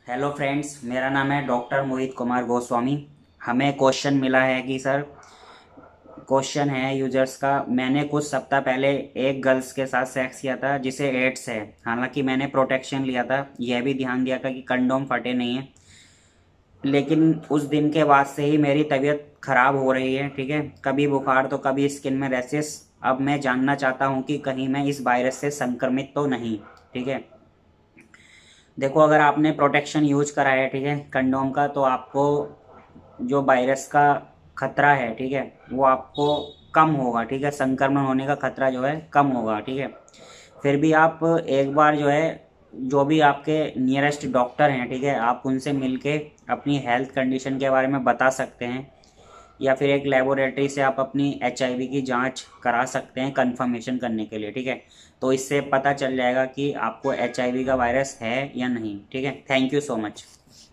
Hello friends, मेरा नाम है डॉक्टर मोहित कुमार गोस्वामी। हमें क्वेश्चन मिला है कि सर, क्वेश्चन है यूजर्स का, मैंने कुछ सप्ताह पहले एक गर्ल्स के साथ सेक्स किया था जिसे एड्स है। हालांकि मैंने प्रोटेक्शन लिया था, यह भी ध्यान दिया था कि कंडोम फटे नहीं है, लेकिन उस दिन के बाद से ही मेरी तबीयत खराब हो रही है। ठीक है, कभी बुखार तो कभी स्किन में रैसेस। अब मैं जानना चाहता हूँ कि कहीं मैं इस वायरस से संक्रमित तो नहीं। ठीक है, देखो, अगर आपने प्रोटेक्शन यूज करा है, ठीक है, कंडोम का, तो आपको जो वायरस का खतरा है, ठीक है, वो आपको कम होगा। ठीक है, संक्रमण होने का खतरा जो है कम होगा। ठीक है, फिर भी आप एक बार जो है, जो भी आपके नियरेस्ट डॉक्टर हैं, ठीक है, आप उनसे मिलके अपनी हेल्थ कंडीशन के बारे में बता सकते हैं, या फिर एक लेबोरेटरी से आप अपनी HIV की जांच करा सकते हैं कंफर्मेशन करने के लिए। ठीक है, तो इससे पता चल जाएगा कि आपको HIV का वायरस है या नहीं। ठीक है, थैंक यू सो मच।